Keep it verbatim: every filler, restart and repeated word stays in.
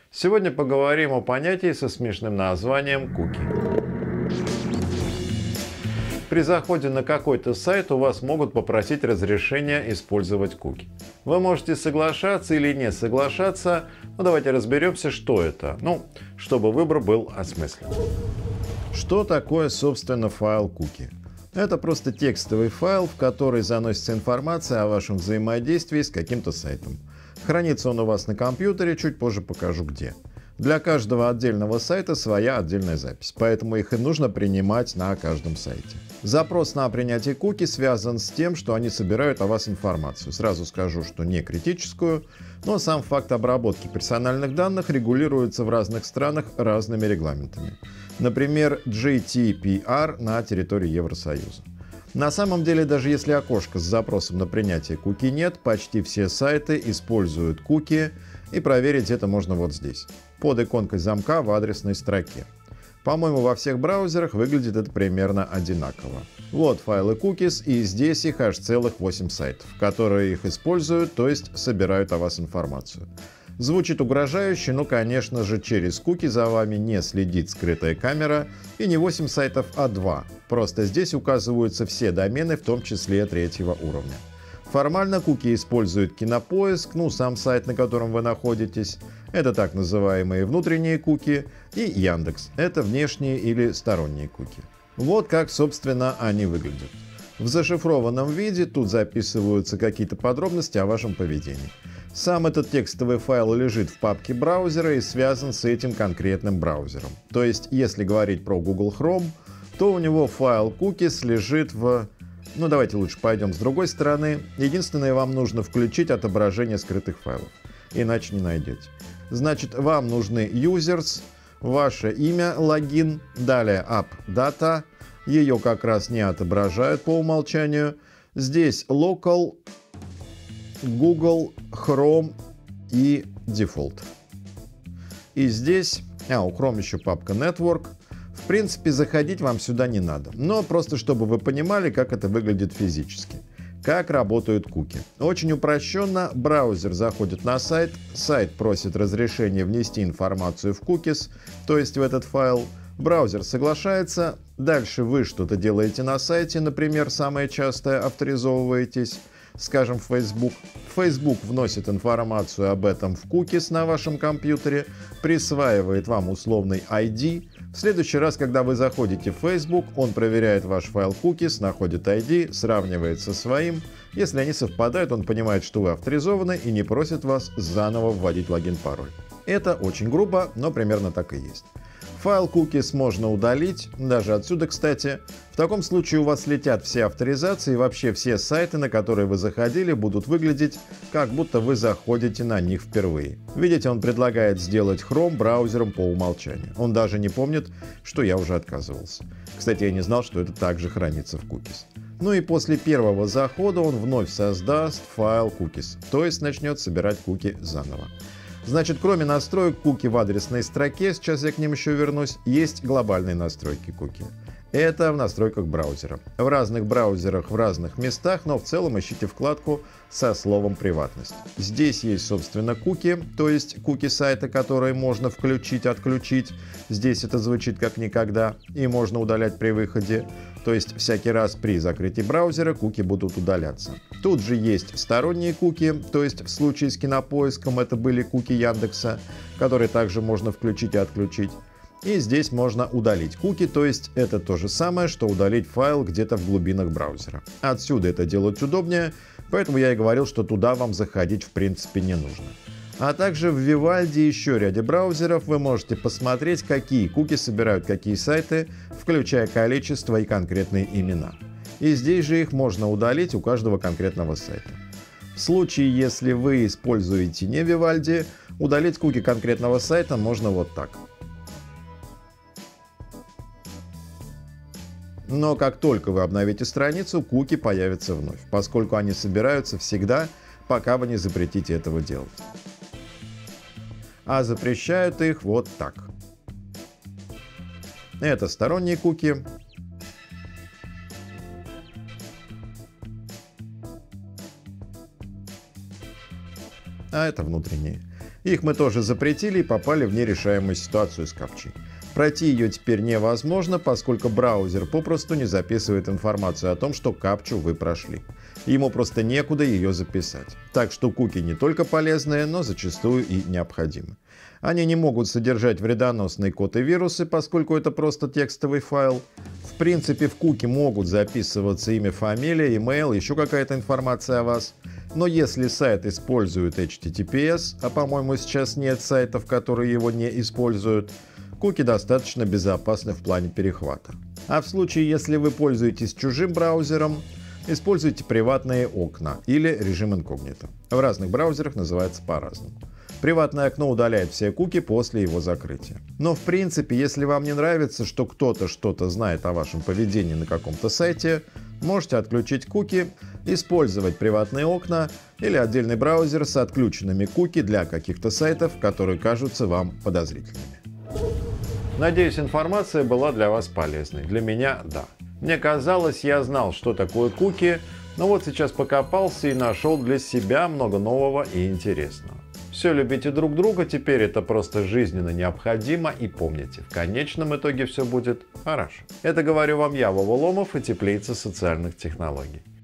Сегодня поговорим о понятии со смешным названием куки. При заходе на какой-то сайт у вас могут попросить разрешения использовать куки. Вы можете соглашаться или не соглашаться, но давайте разберемся, что это, ну, чтобы выбор был осмыслен. Что такое, собственно, файл куки? Это просто текстовый файл, в который заносится информация о вашем взаимодействии с каким-то сайтом. Хранится он у вас на компьютере, чуть позже покажу где. Для каждого отдельного сайта своя отдельная запись, поэтому их и нужно принимать на каждом сайте. Запрос на принятие куки связан с тем, что они собирают о вас информацию. Сразу скажу, что не критическую, но сам факт обработки персональных данных регулируется в разных странах разными регламентами. Например, джи ти пи ар на территории Евросоюза. На самом деле, даже если окошка с запросом на принятие куки нет, почти все сайты используют куки, и проверить это можно вот здесь, под иконкой замка в адресной строке. По-моему, во всех браузерах выглядит это примерно одинаково. Вот файлы cookies, и здесь их аж целых восемь сайтов, которые их используют, то есть собирают о вас информацию. Звучит угрожающе, но, конечно же, через куки за вами не следит скрытая камера, и не восемь сайтов, а два. Просто здесь указываются все домены, в том числе третьего уровня. Формально куки используют Кинопоиск, ну сам сайт, на котором вы находитесь, это так называемые внутренние куки, и Яндекс, это внешние или сторонние куки. Вот как, собственно, они выглядят. В зашифрованном виде тут записываются какие-то подробности о вашем поведении. Сам этот текстовый файл лежит в папке браузера и связан с этим конкретным браузером. То есть, если говорить про Google Chrome, то у него файл cookies лежит в... Ну, давайте лучше пойдем с другой стороны. Единственное, вам нужно включить отображение скрытых файлов, иначе не найдете. Значит, вам нужны users, ваше имя, логин, далее app-data, ее как раз не отображают по умолчанию. Здесь local, Google, Chrome и Default. И здесь, а, у Chrome еще папка Network. В принципе, заходить вам сюда не надо, но просто чтобы вы понимали, как это выглядит физически. Как работают куки. Очень упрощенно, браузер заходит на сайт, сайт просит разрешения внести информацию в cookies, то есть в этот файл. Браузер соглашается, дальше вы что-то делаете на сайте, например, самое частое авторизовываетесь, скажем, в Facebook. Facebook вносит информацию об этом в cookies на вашем компьютере, присваивает вам условный ай ди. В следующий раз, когда вы заходите в Facebook, он проверяет ваш файл cookies, находит ай ди, сравнивает со своим. Если они совпадают, он понимает, что вы авторизованы и не просит вас заново вводить логин-пароль. Это очень грубо, но примерно так и есть. Файл cookies можно удалить, даже отсюда, кстати. В таком случае у вас летят все авторизации, и вообще все сайты, на которые вы заходили, будут выглядеть, как будто вы заходите на них впервые. Видите, он предлагает сделать Chrome браузером по умолчанию. Он даже не помнит, что я уже отказывался. Кстати, я не знал, что это также хранится в cookies. Ну и после первого захода он вновь создаст файл cookies, то есть начнет собирать куки заново. Значит, кроме настроек куки в адресной строке, сейчас я к ним еще вернусь, есть глобальные настройки куки. Это в настройках браузера. В разных браузерах, в разных местах, но в целом ищите вкладку со словом «Приватность». Здесь есть, собственно, куки, то есть куки сайта, которые можно включить, отключить. Здесь это звучит как никогда, и можно удалять при выходе. То есть всякий раз при закрытии браузера куки будут удаляться. Тут же есть сторонние куки, то есть в случае с Кинопоиском это были куки Яндекса, которые также можно включить и отключить. И здесь можно удалить куки, то есть это то же самое, что удалить файл где-то в глубинах браузера. Отсюда это делать удобнее, поэтому я и говорил, что туда вам заходить в принципе не нужно. А также в Vivaldi и еще ряде браузеров вы можете посмотреть, какие куки собирают какие сайты, включая количество и конкретные имена. И здесь же их можно удалить у каждого конкретного сайта. В случае, если вы используете не Vivaldi, удалить куки конкретного сайта можно вот так. Но как только вы обновите страницу, куки появятся вновь, поскольку они собираются всегда, пока вы не запретите этого делать. А запрещают их вот так. Это сторонние куки. А это внутренние. Их мы тоже запретили и попали в нерешаемую ситуацию с капчей. Пройти ее теперь невозможно, поскольку браузер попросту не записывает информацию о том, что капчу вы прошли. Ему просто некуда ее записать. Так что куки не только полезные, но зачастую и необходимы. Они не могут содержать вредоносные код и вирусы, поскольку это просто текстовый файл. В принципе, в куки могут записываться имя, фамилия, имейл, еще какая-то информация о вас. Но если сайт использует эйч ти ти пи эс, а по-моему сейчас нет сайтов, которые его не используют, куки достаточно безопасны в плане перехвата. А в случае, если вы пользуетесь чужим браузером, используйте приватные окна или режим инкогнито. В разных браузерах называется по-разному. Приватное окно удаляет все куки после его закрытия. Но в принципе, если вам не нравится, что кто-то что-то знает о вашем поведении на каком-то сайте, можете отключить куки, использовать приватные окна или отдельный браузер с отключенными куки для каких-то сайтов, которые кажутся вам подозрительными. Надеюсь, информация была для вас полезной. Для меня – да. Мне казалось, я знал, что такое куки, но вот сейчас покопался и нашел для себя много нового и интересного. Все, любите друг друга, теперь это просто жизненно необходимо, и помните, в конечном итоге все будет хорошо. Это говорю вам я, Вова Ломов, и теплица социальных технологий.